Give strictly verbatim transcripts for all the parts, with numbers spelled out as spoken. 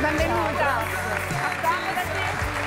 Benvenuta. Accomodati.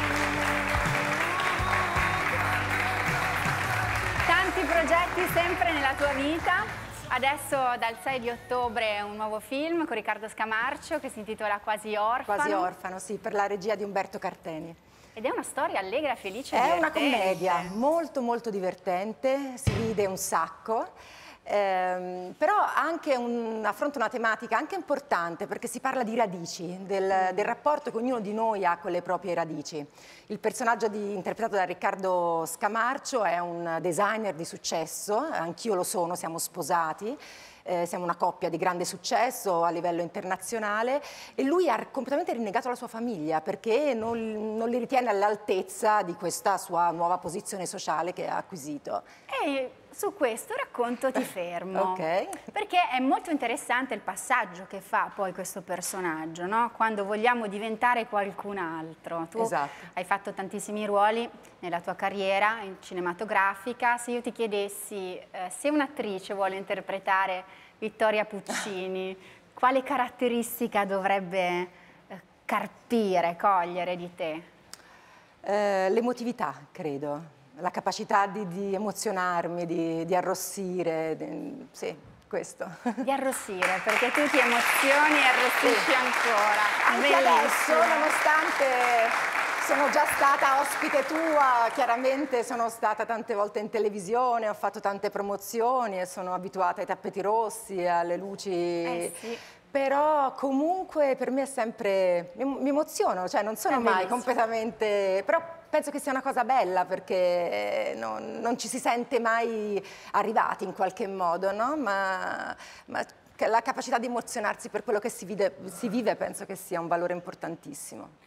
Tanti progetti sempre nella tua vita. Adesso dal sei di ottobre un nuovo film con Riccardo Scamarcio che si intitola Quasi orfano. Quasi orfano, sì, per la regia di Umberto Carteni. Ed è una storia allegra, felice e È divertente. una commedia molto molto divertente, si ride un sacco, ehm, però anche un, affronta una tematica anche importante perché si parla di radici, del, del rapporto che ognuno di noi ha con le proprie radici. Il personaggio di, interpretato da Riccardo Scamarcio è un designer di successo, anch'io lo sono, siamo sposati. Eh, siamo una coppia di grande successo a livello internazionale e lui ha completamente rinnegato la sua famiglia perché non, non li ritiene all'altezza di questa sua nuova posizione sociale che ha acquisito. E su questo racconto ti fermo, Ok. perché è molto interessante il passaggio che fa poi questo personaggio, no? Quando vogliamo diventare qualcun altro. Tu Esatto. hai fatto tantissimi ruoli nella tua carriera cinematografica. Se io ti chiedessi eh, se un'attrice vuole interpretare Vittoria Puccini, quale caratteristica dovrebbe eh, carpire, cogliere di te? Eh, l'emotività, credo. La capacità di, di emozionarmi, di, di arrossire, di, sì, questo. Di arrossire, perché tu ti emozioni e arrossisci Sì. ancora. Anche Bellissimo. adesso, nonostante sono già stata ospite tua, chiaramente sono stata tante volte in televisione, ho fatto tante promozioni e sono abituata ai tappeti rossi, alle luci. Eh sì. Però comunque per me è sempre, mi emoziono, cioè non sono È mai bellissimo. completamente, però penso che sia una cosa bella perché non, non ci si sente mai arrivati in qualche modo, no? Ma, ma la capacità di emozionarsi per quello che si vive, si vive penso che sia un valore importantissimo.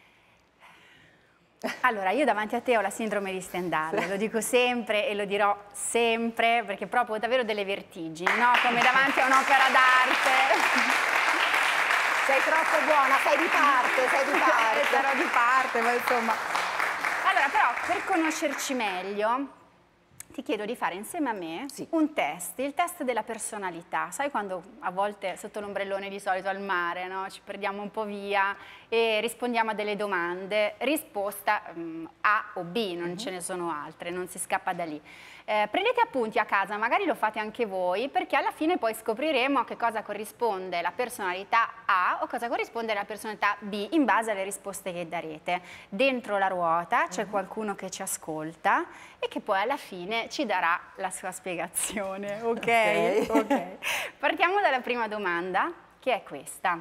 Allora, io davanti a te ho la sindrome di Stendhal, lo dico sempre e lo dirò sempre perché provo davvero delle vertigini, no? Come davanti a un'opera d'arte. Sei troppo buona, sei di parte, sei di parte. Sarò di parte, ma insomma. Allora, però, per conoscerci meglio, ti chiedo di fare insieme a me Sì. un test, il test della personalità. Sai quando a volte sotto l'ombrellone di solito al mare, no? Ci perdiamo un po' via e rispondiamo a delle domande, risposta um, A o B, non uh-huh. ce ne sono altre, non si scappa da lì. Eh, prendete appunti a casa, magari lo fate anche voi, perché alla fine poi scopriremo a che cosa corrisponde la personalità A o cosa corrisponde la personalità B in base alle risposte che darete. Dentro la ruota c'è uh-huh. qualcuno che ci ascolta e che poi alla fine ci darà la sua spiegazione, ok? Ok. Okay. Partiamo dalla prima domanda, che è questa.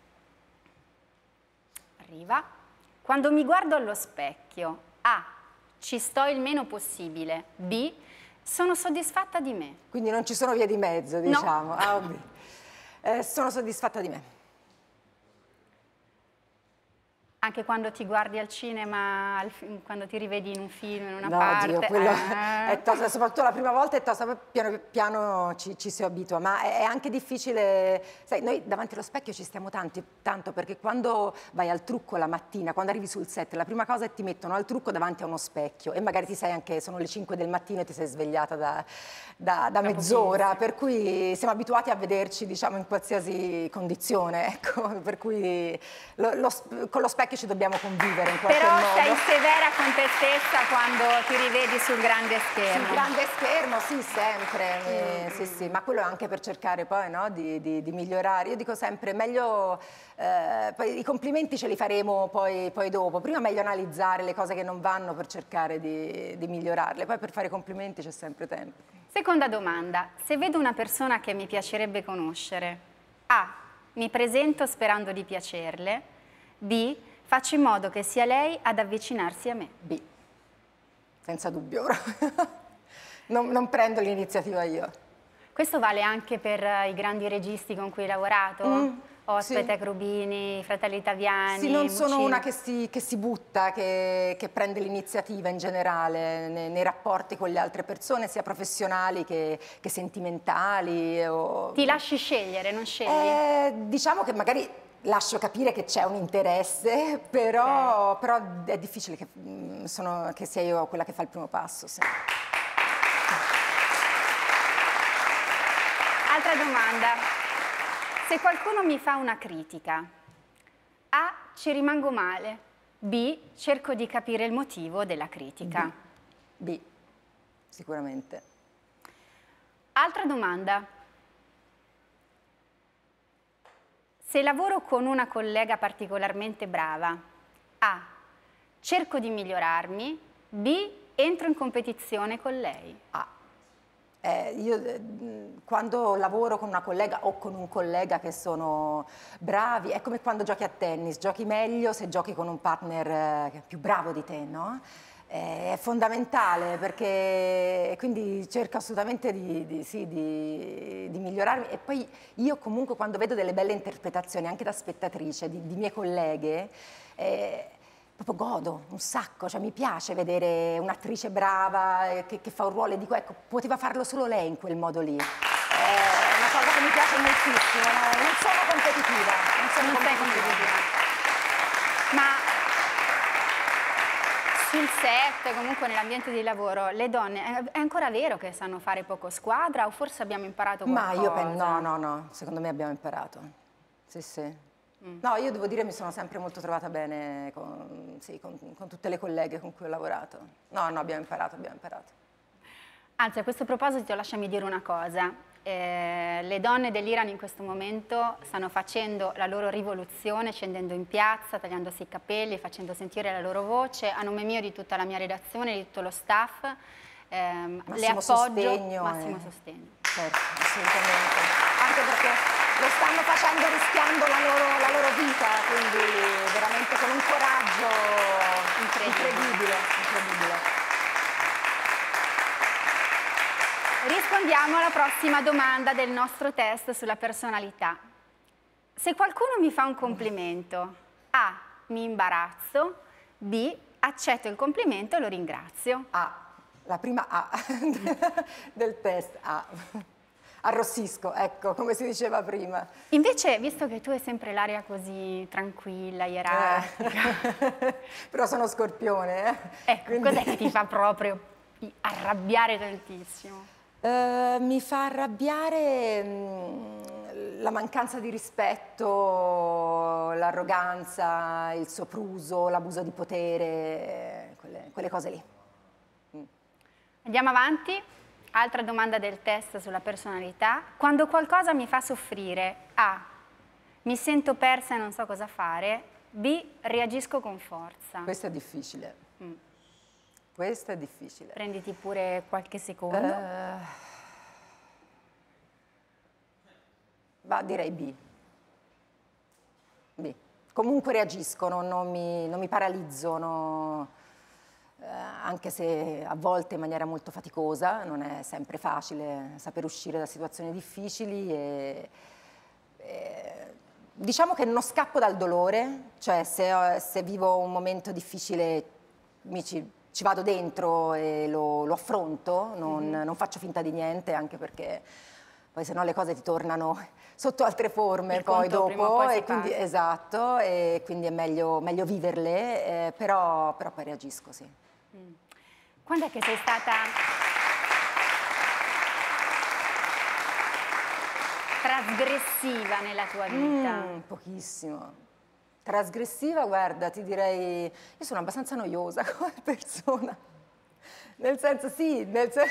Arriva. Quando mi guardo allo specchio, A, ci sto il meno possibile, B, sono soddisfatta di me. Quindi non ci sono vie di mezzo, diciamo. No. A o B. Eh, sono soddisfatta di me. Anche quando ti guardi al cinema, al quando ti rivedi in un film, in una No, parte. Dio, quello eh. è tosta, soprattutto la prima volta è tosta, poi piano piano ci, ci si abitua, ma è, è anche difficile, sai, noi davanti allo specchio ci stiamo tanti, tanto perché quando vai al trucco la mattina, quando arrivi sul set, la prima cosa è che ti mettono al trucco davanti a uno specchio e magari ti sei anche, sono le cinque del mattino e ti sei svegliata da, da, da mezz'ora, per cui siamo abituati a vederci, diciamo, in qualsiasi condizione, ecco, per cui lo, lo, con lo specchio ci dobbiamo convivere in qualche Però modo. sei severa con te stessa quando ti rivedi sul grande schermo. Sul grande schermo, sì, sempre, eh, sì, sì, ma quello è anche per cercare poi, no, di, di, di migliorare. Io dico sempre, meglio, eh, poi i complimenti ce li faremo poi, poi dopo, prima meglio analizzare le cose che non vanno per cercare di, di migliorarle, poi per fare i complimenti c'è sempre tempo. Seconda domanda, se vedo una persona che mi piacerebbe conoscere, A, mi presento sperando di piacerle, B, faccio in modo che sia lei ad avvicinarsi a me. B, senza dubbio. non, non prendo l'iniziativa io. Questo vale anche per i grandi registi con cui hai lavorato? Mm, Ospite, sì. Rubini, Fratelli Italiani, Sì, non sono Muccini. una che si, che si butta, che, che prende l'iniziativa in generale nei, nei rapporti con le altre persone, sia professionali che, che sentimentali. O... Ti lasci scegliere, non scegli? Eh, diciamo che magari lascio capire che c'è un interesse, però, okay. però è difficile che, sono, che sia io quella che fa il primo passo. Sì. Altra domanda. Se qualcuno mi fa una critica, A, ci rimango male. B, cerco di capire il motivo della critica. B, B. Sicuramente. Altra domanda. Se lavoro con una collega particolarmente brava, A, cerco di migliorarmi, B, entro in competizione con lei. A. Eh, io eh, quando lavoro con una collega o con un collega che sono bravi, è come quando giochi a tennis, giochi meglio se giochi con un partner eh, più bravo di te, no? Eh, è fondamentale, perché quindi cerco assolutamente di, di, sì, di, di migliorarmi, e poi io comunque quando vedo delle belle interpretazioni anche da spettatrice di, di mie colleghe, eh, proprio godo un sacco, cioè mi piace vedere un'attrice brava eh, che, che fa un ruolo e dico, ecco, poteva farlo solo lei in quel modo lì. È una cosa che mi piace moltissimo, no? Non sono competitiva, non sono Non sei competitiva. competitiva. Ma sul set, comunque nell'ambiente di lavoro, le donne, è ancora vero che sanno fare poco squadra o forse abbiamo imparato qualcosa? Ma io penso, no, no, no, secondo me abbiamo imparato. Sì, sì. Mm. No, io devo dire mi sono sempre molto trovata bene con, sì, con, con tutte le colleghe con cui ho lavorato. No, no, abbiamo imparato, abbiamo imparato. Anzi, a questo proposito lasciami dire una cosa. Eh, le donne dell'Iran in questo momento stanno facendo la loro rivoluzione, scendendo in piazza, tagliandosi i capelli, facendo sentire la loro voce. A nome mio e di tutta la mia redazione, di tutto lo staff, ehm, le appoggio. Sostegno massimo e... sostegno. Certo, assolutamente. Anche perché lo stanno facendo rischiando la loro, la loro vita, quindi veramente con un coraggio incredibile. incredibile, incredibile. Rispondiamo alla prossima domanda del nostro test sulla personalità. Se qualcuno mi fa un complimento, A, mi imbarazzo, B, accetto il complimento e lo ringrazio. A, la prima A del test, A. Arrossisco, ecco, come si diceva prima. Invece, visto che tu hai sempre l'aria così tranquilla, ierarchica... Eh. Però sono Scorpione, eh. Ecco, Quindi... cos'è che ti fa proprio arrabbiare tantissimo? Uh, mi fa arrabbiare mh, la mancanza di rispetto, l'arroganza, il sopruso, l'abuso di potere, quelle, quelle cose lì. Mm. Andiamo avanti. Altra domanda del test sulla personalità. Quando qualcosa mi fa soffrire, A, mi sento persa e non so cosa fare, B, reagisco con forza. Questo è difficile. Mm. Questo è difficile. Prenditi pure qualche secondo. Uh, bah, direi B. B. Comunque reagisco, non, non, mi, non mi paralizzo, no, eh, anche se a volte in maniera molto faticosa, non è sempre facile saper uscire da situazioni difficili. E, e, diciamo che non scappo dal dolore, cioè se, se vivo un momento difficile mi ci... ci vado dentro e lo, lo affronto, non, mm-hmm. non faccio finta di niente, anche perché poi se no le cose ti tornano sotto altre forme. Il poi dopo, poi e quindi, esatto, e quindi è meglio, meglio viverle, eh, però, però poi reagisco, sì. Mm. Quando è che sei stata trasgressiva nella tua vita? Mm, pochissimo. Trasgressiva, guarda, ti direi, io sono abbastanza noiosa come persona, nel senso sì, nel senso...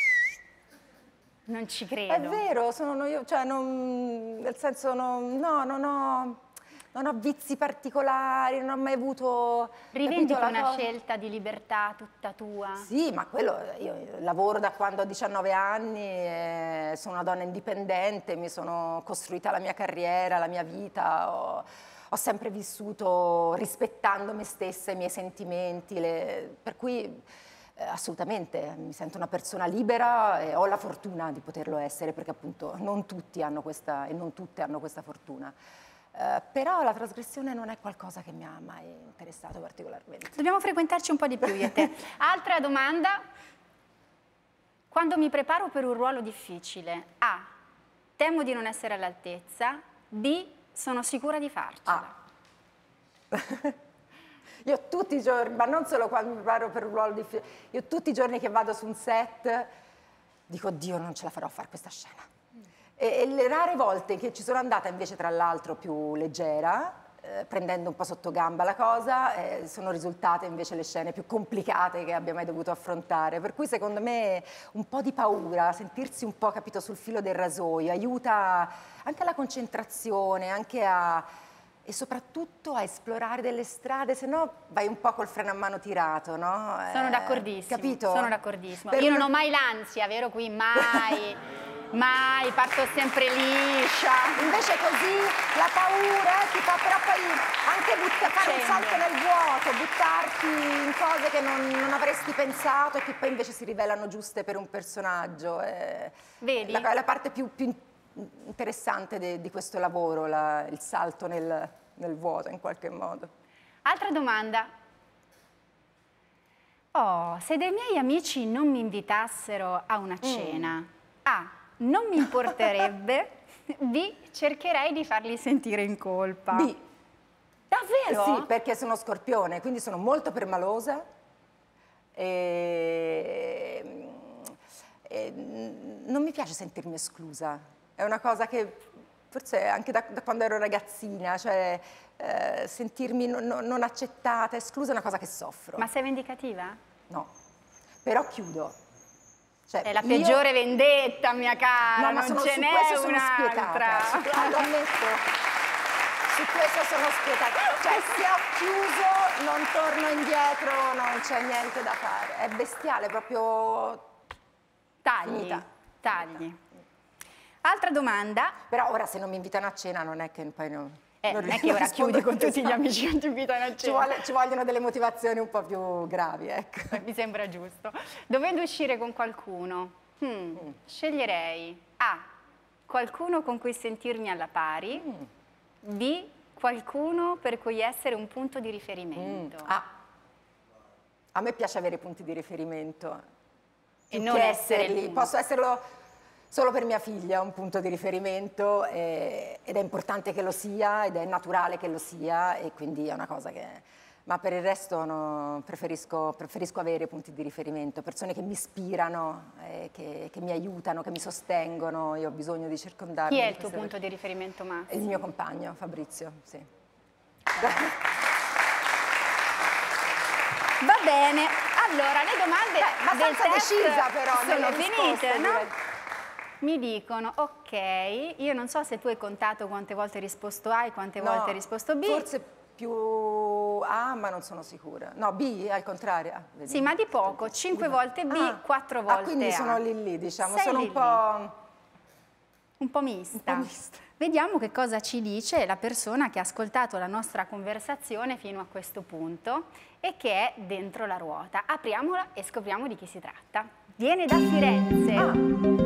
Non ci credo. È vero, sono noiosa, cioè non, nel senso non, no, non ho, non ho vizi particolari, non ho mai avuto... Rivendichi una cosa... scelta di libertà tutta tua? Sì, ma quello, io lavoro da quando ho diciannove anni, eh, sono una donna indipendente, mi sono costruita la mia carriera, la mia vita, ho... Ho sempre vissuto rispettando me stessa, i miei sentimenti, le... per cui eh, assolutamente mi sento una persona libera e ho la fortuna di poterlo essere, perché appunto non tutti hanno questa e non tutte hanno questa fortuna. Eh, però la trasgressione non è qualcosa che mi ha mai interessato particolarmente. Dobbiamo frequentarci un po' di più io e te. Altra domanda. Quando mi preparo per un ruolo difficile, A, temo di non essere all'altezza, B, sono sicura di farcela. Ah. Io tutti i giorni, ma non solo quando mi preparo per un ruolo difficile, io tutti i giorni che vado su un set dico, Dio, non ce la farò a fare questa scena. Mm. E, e le rare volte che ci sono andata invece, tra l'altro, più leggera, eh, prendendo un po' sotto gamba la cosa, eh, sono risultate invece le scene più complicate che abbia mai dovuto affrontare. Per cui secondo me un po' di paura, sentirsi un po', capito, sul filo del rasoio, aiuta anche alla concentrazione, anche a... e soprattutto a esplorare delle strade, se no vai un po' col freno a mano tirato, no? Sono eh, d'accordissimo, capito? sono d'accordissimo. Per Io una... non ho mai l'ansia, vero qui? Mai, mai, parto sempre liscia. Invece così la paura ti fa però poi anche butta, fare un salto nel vuoto, buttarti in cose che non, non avresti pensato e che poi invece si rivelano giuste per un personaggio. Eh, Vedi? La, è la parte più... più interessante de, di questo lavoro, la, il salto nel, nel vuoto in qualche modo. Altra domanda. Oh, se dei miei amici non mi invitassero a una cena, mm. A, non mi importerebbe, B, cercherei di farli sentire in colpa. B. Davvero? Sì, perché sono scorpione, quindi sono molto permalosa e, e non mi piace sentirmi esclusa. È una cosa che forse anche da, da quando ero ragazzina, cioè eh, sentirmi non, non accettata, esclusa è una cosa che soffro. Ma sei vendicativa? No, però chiudo. Cioè, è la io... peggiore vendetta, mia cara, no, ma non sono, ce n'è un'altra. Lo ammetto, su questo sono spietata. Cioè, se ho chiuso non torno indietro, non c'è niente da fare. È bestiale, proprio... Tagli, finita. tagli. Altra domanda. Però ora se non mi invitano a cena non è che poi non... Eh, non, non è che ora chiudi con tutti gli amici che non ti invitano a cena. Ci, vuole, ci vogliono delle motivazioni un po' più gravi, ecco. Mi sembra giusto. Dovendo uscire con qualcuno, hmm, mm. sceglierei A, qualcuno con cui sentirmi alla pari, mm. B, qualcuno per cui essere un punto di riferimento. Mm. Ah. A me piace avere punti di riferimento. E non esserli. Posso esserlo... solo per mia figlia un punto di riferimento e, ed è importante che lo sia ed è naturale che lo sia e quindi è una cosa che... Ma per il resto no, preferisco, preferisco avere punti di riferimento, persone che mi ispirano, eh, che, che mi aiutano, che mi sostengono, io ho bisogno di circondarmi. Chi è il tuo punto di riferimento massimo? Il mio compagno, Fabrizio, sì. Va bene, allora le domande Beh, del test decisa, però, sono risposte, finite, no? direi. Mi dicono, ok, io non so se tu hai contato quante volte hai risposto A e quante no, volte hai risposto B. Forse più A, ma non sono sicura. No, B, al contrario. Ah, sì, ma di poco, cinque volte B, ah, quattro volte ah, quindi A. sono lì lì, diciamo, Sei sono lì un po'... Un po' mista. Un po' mista. Vediamo che cosa ci dice la persona che ha ascoltato la nostra conversazione fino a questo punto e che è dentro la ruota. Apriamola e scopriamo di chi si tratta. Viene da Firenze. Ah.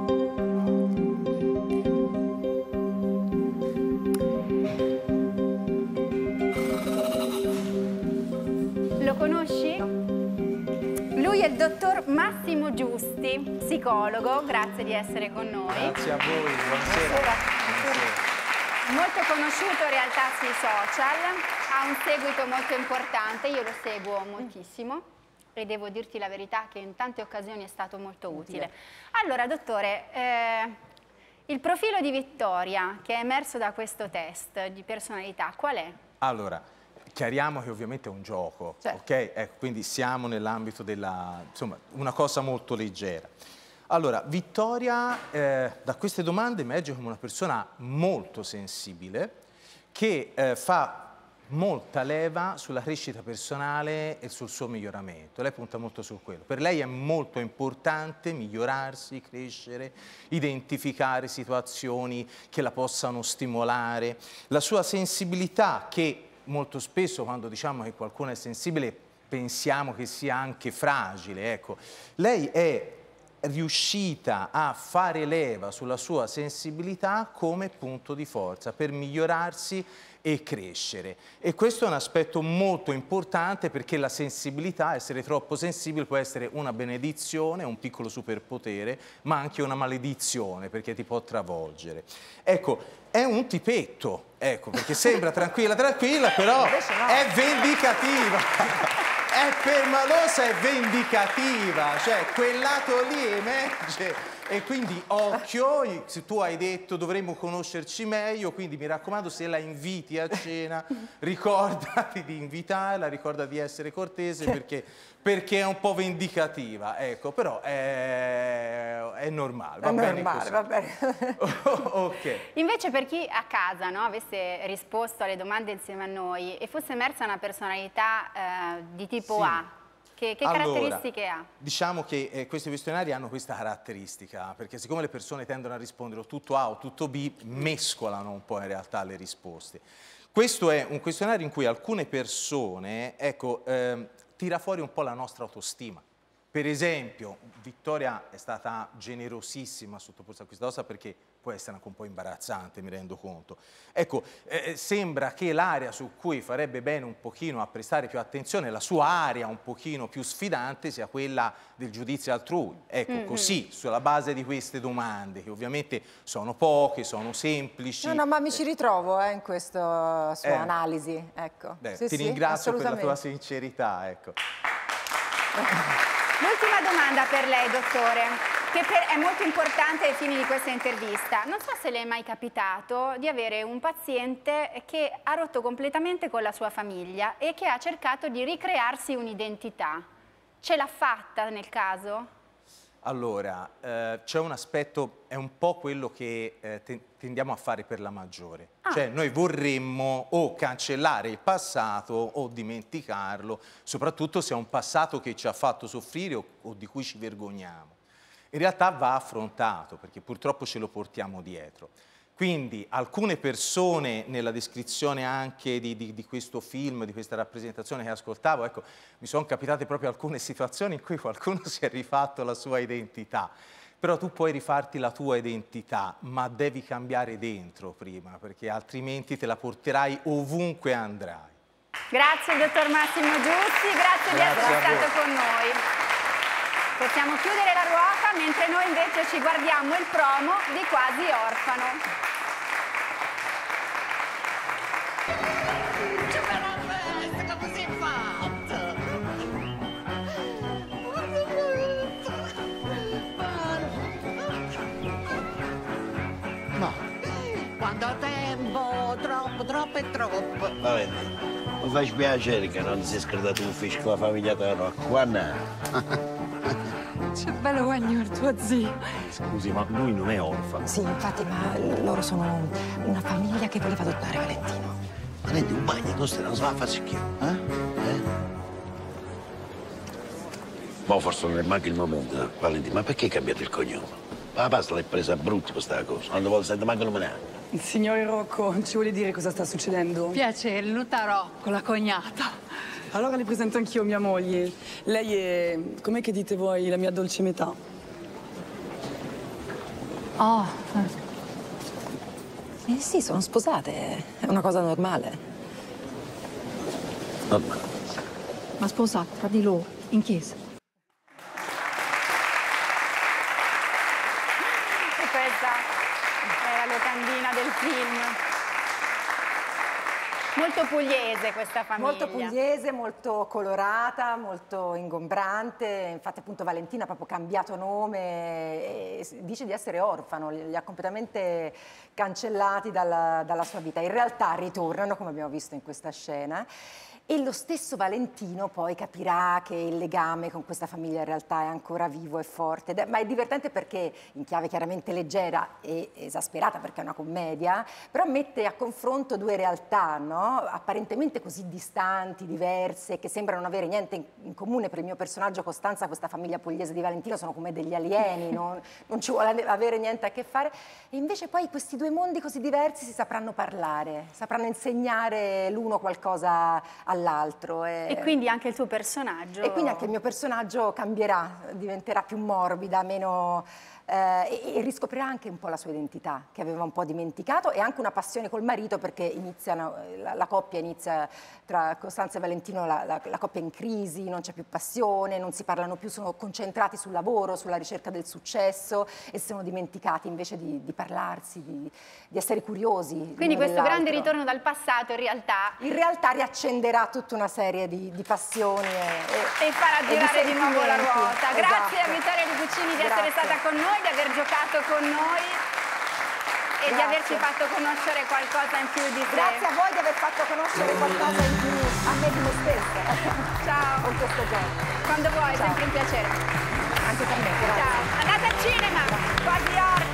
Lo conosci? Lui è il dottor Massimo Giusti, psicologo, grazie di essere con noi. Grazie a voi, buonasera. Buonasera. Buonasera. Molto conosciuto in realtà sui social, ha un seguito molto importante, io lo seguo moltissimo e devo dirti la verità che in tante occasioni è stato molto utile. Allora, dottore, eh, il profilo di Vittoria che è emerso da questo test di personalità, qual è? Allora, chiariamo che ovviamente è un gioco, certo. Ok? Ecco, quindi siamo nell'ambito della, insomma, una cosa molto leggera. Allora, Vittoria eh, da queste domande emerge come una persona molto sensibile che eh, fa molta leva sulla crescita personale e sul suo miglioramento. Lei punta molto su quello. Per lei è molto importante migliorarsi, crescere, identificare situazioni che la possano stimolare. La sua sensibilità, che molto spesso quando diciamo che qualcuno è sensibile pensiamo che sia anche fragile, ecco. Lei è riuscita a fare leva sulla sua sensibilità come punto di forza per migliorarsi e crescere. E questo è un aspetto molto importante perché la sensibilità, essere troppo sensibile, può essere una benedizione, un piccolo superpotere, ma anche una maledizione perché ti può travolgere. Ecco, è un tipetto, ecco, perché sembra tranquilla, tranquilla, però è vendicativa. È permalosa e vendicativa, cioè quel lato lì emerge E quindi occhio, se tu hai detto dovremmo conoscerci meglio, quindi mi raccomando, se la inviti a cena, ricordati di invitarla, ricorda di essere cortese perché, perché è un po' vendicativa, ecco, però è, è normale, va è bene normale, così. va bene. Okay. Invece per chi a casa, no, avesse risposto alle domande insieme a noi e fosse emersa una personalità eh, di tipo sì. A, Che, che allora, caratteristiche ha? Diciamo che eh, questi questionari hanno questa caratteristica, perché siccome le persone tendono a rispondere o tutto A o tutto B, mescolano un po' in realtà le risposte. Questo è un questionario in cui alcune persone, ecco, eh, tira fuori un po' la nostra autostima. Per esempio, Vittoria è stata generosissima sottoposta a questa cosa perché può essere anche un po' imbarazzante, mi rendo conto. Ecco, eh, sembra che l'area su cui farebbe bene un pochino a prestare più attenzione, la sua area un pochino più sfidante, sia quella del giudizio altrui. Ecco, mm-hmm. così, sulla base di queste domande, che ovviamente sono poche, sono semplici. No, no, ma mi ci ritrovo eh, in questa sua eh. analisi, ecco. Beh, sì, ti sì, ringrazio per la tua sincerità, ecco. L'ultima domanda per lei, dottore, che per, è molto importante ai fini di questa intervista. Non so se le è mai capitato di avere un paziente che ha rotto completamente con la sua famiglia e che ha cercato di ricrearsi un'identità. Ce l'ha fatta nel caso? Allora, eh, c'è un aspetto, è un po' quello che eh, tendiamo a fare per la maggiore. Ah. Cioè noi vorremmo o cancellare il passato o dimenticarlo, soprattutto se è un passato che ci ha fatto soffrire o, o di cui ci vergogniamo. In realtà va affrontato, perché purtroppo ce lo portiamo dietro. Quindi alcune persone nella descrizione anche di, di, di questo film, di questa rappresentazione che ascoltavo, ecco, mi sono capitate proprio alcune situazioni in cui qualcuno si è rifatto la sua identità. Però tu puoi rifarti la tua identità, ma devi cambiare dentro prima, perché altrimenti te la porterai ovunque andrai. Grazie dottor Massimo Giussi, grazie, grazie di essere stato con noi. Possiamo chiudere la ruota mentre noi invece ci guardiamo il promo di Quasi Orfano. No, quando tempo, troppo, troppo e troppo. Va bene, mi fa spiacere che non ti sei scordato un fish con la famiglia tua Rocco, guarda. C'è bello guagnor tuo zio. Scusi, ma lui non è orfano. Sì, infatti, ma loro sono una famiglia che voleva adottare Valentino. Valentino, un bagno, non stai, non si va a farsi chi? Eh? Eh? Ma forse non è manca il momento, Valentino, ma perché hai cambiato il cognome? La pasta l'hai presa a brutti per questa cosa, non vuole sentire manco nominare. Il signore Rocco ci vuole dire cosa sta succedendo? Piacere, Luta Rocco, la cognata. Allora le presento anch'io mia moglie. Lei è, com'è che dite voi, la mia dolce metà. Oh. Eh sì, sono sposate, è una cosa normale. Normale. Ma sposate tra di loro, in chiesa. E questa è la locandina del film. Molto pugliese questa famiglia. Molto pugliese, molto colorata, molto ingombrante. Infatti appunto Valentina ha proprio cambiato nome e dice di essere orfano, li ha completamente cancellati dalla, dalla sua vita. In realtà ritornano, come abbiamo visto in questa scena, e lo stesso Valentino poi capirà che il legame con questa famiglia in realtà è ancora vivo e forte. Ma è divertente perché, in chiave chiaramente leggera e esasperata perché è una commedia, però mette a confronto due realtà, no? Apparentemente così distanti, diverse, che sembrano non avere niente in, in comune. Per il mio personaggio Costanza, questa famiglia pugliese di Valentino sono come degli alieni, non, non ci vuole avere niente a che fare. E invece poi questi due mondi così diversi si sapranno parlare, sapranno insegnare l'uno qualcosa all'altro. E... e quindi anche il tuo personaggio... E quindi anche il mio personaggio cambierà, diventerà più morbida, meno... Eh, e, e riscoprirà anche un po' la sua identità, che aveva un po' dimenticato, e anche una passione col marito, perché iniziano, la, la coppia inizia, tra Costanza e Valentino, la, la, la coppia è in crisi, non c'è più passione, non si parlano più, sono concentrati sul lavoro, sulla ricerca del successo e si sono dimenticati invece di, di parlarsi, di, di essere curiosi. Quindi questo grande ritorno dal passato in realtà... In realtà riaccenderà tutta una serie di, di passioni e, e, e farà girare di, di nuovo la ruota. Esatto. Grazie a Vittoria Ricuccini di essere stata con noi, di aver giocato con noi e Grazie. di averci fatto conoscere qualcosa in più di sé. Grazie a voi di aver fatto conoscere qualcosa in più a me di me stessa. Ciao. Con questo gioco. Quando vuoi, è Ciao. sempre un piacere. Anche per me, grazie. Ciao. Andate al cinema, quasi arte.